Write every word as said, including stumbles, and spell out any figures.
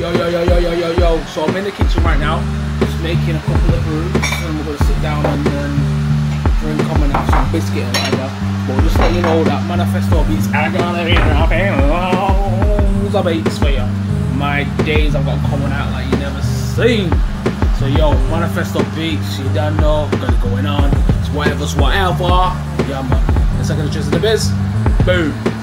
Yo, yo, yo, yo, yo, yo, yo. So I'm in the kitchen right now, just making a couple of brews, and we're gonna sit down and um, drink come and have some biscuit and whatever. But we'll just let you know that Manifesto Beats are gonna be loads of beats for you. My days I've got coming out like you never seen. So yo, Manifesto Beats, you don't know, got it going on. It's whatever's whatever. Yeah man. Let's get the chest of the biz. Boom.